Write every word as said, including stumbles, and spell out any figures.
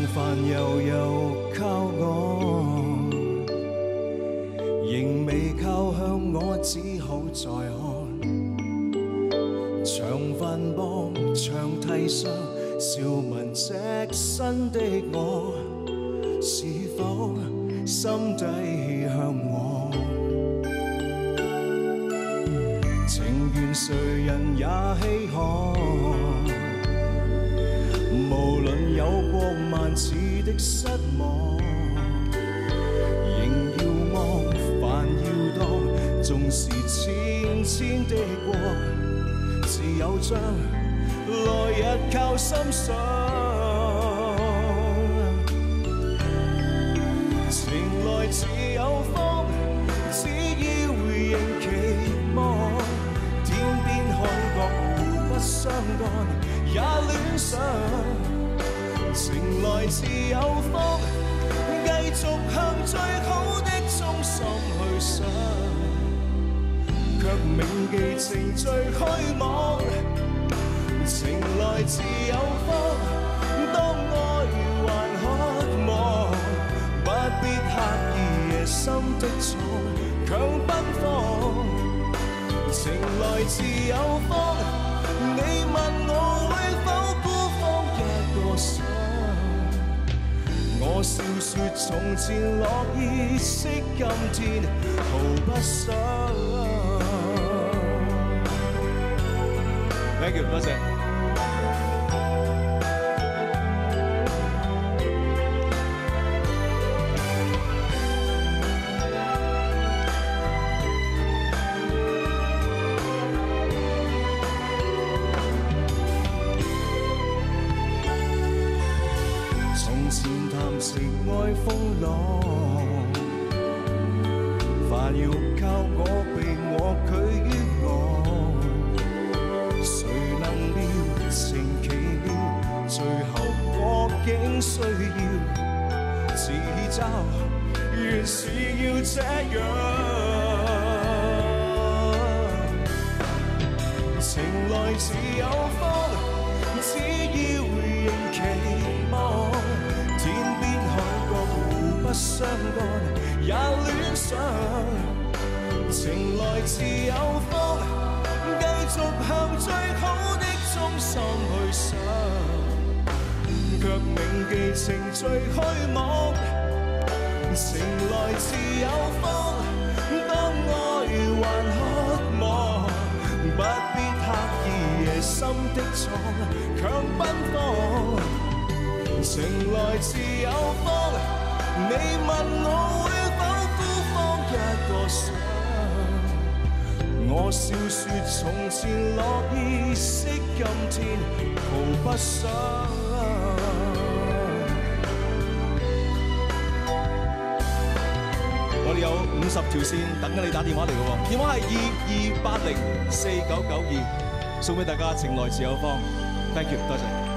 煩悠悠靠我，仍未靠向我，只好再看。長飯幫長梯上，笑問隻身的我，是否心底向我？情願誰人也稀罕，無論有過萬次的失望，仍要望，煩要當，縱是千千的過，自有將來日靠心上。情來自有方，只要仍期望，天邊海角互不相干，也戀上。情來自有方，繼續向最好的中心去想，卻銘記情最虛妄。情來自有方，當愛還渴望，不必刻意夜深的床強奔放。情來自有方，你問我會否孤芳一個想，我笑說從前樂意，惜今天毫不想。Thank you， 多謝。從前談情愛風浪，煩要靠我被我拒於我，誰能料情奇妙，最後我竟需要自嘲，原是要這樣。情來自有方，只要仍期望，天邊海角互不相干，也戀上。情來自有方，繼續向最好的中心去想，卻銘記情最虛妄。情來自有方，當愛還渴望，不必刻意夜深的床強奔放。情來自有方，你問我會否孤芳一個想，我笑說從前樂意，惜今天毫不想。我哋有五十條線等緊你打電話嚟嘅喎，電話係二二八零四九九二，送俾大家情來自有方 ，thank you， 多謝。